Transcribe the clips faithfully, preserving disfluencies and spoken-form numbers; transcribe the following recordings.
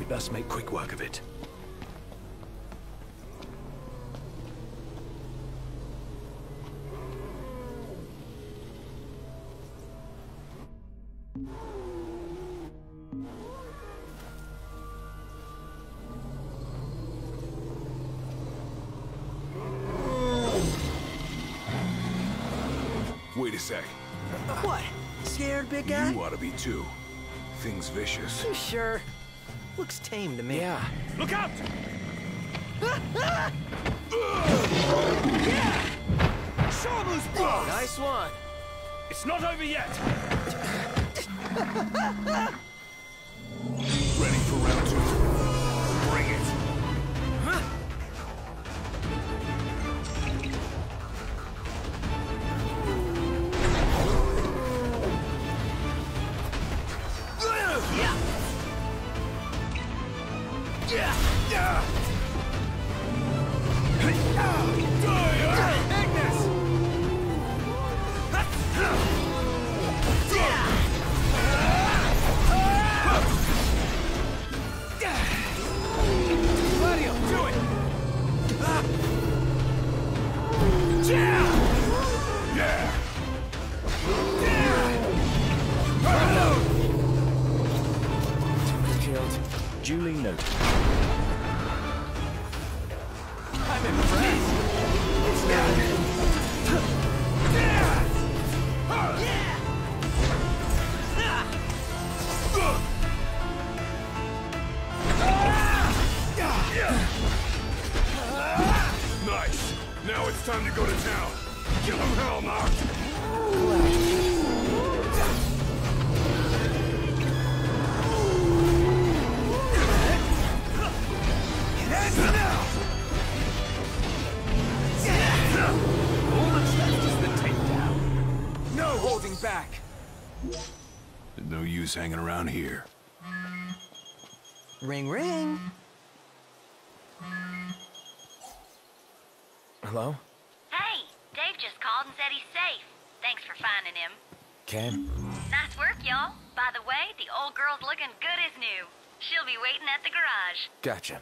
We best make quick work of it. Wait a sec. What? Scared, big guy? You ought to be too. Thing's vicious. You sure? Looks tame to me. Yeah. Look out! Yeah! Show 'em who's boss! Nice one. It's not over yet! Ready for round two. Bring it! Yeah. Yeah. Yeah. Ignis! Gladio, do it! Yeah! Yeah! Killed. Duly noted. I'm impressed. Yeah. Nice! Now it's time to go to town. Give him hell, Mark! All that's left is the takedown. No holding back. There's no use hanging around here. Ring, ring. Hello? Hey, Dave just called and said he's safe. Thanks for finding him. Cam? Nice work, y'all. By the way, the old girl's looking good as new. She'll be waiting at the garage. Gotcha.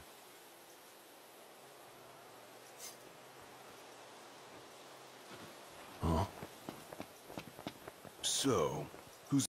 So,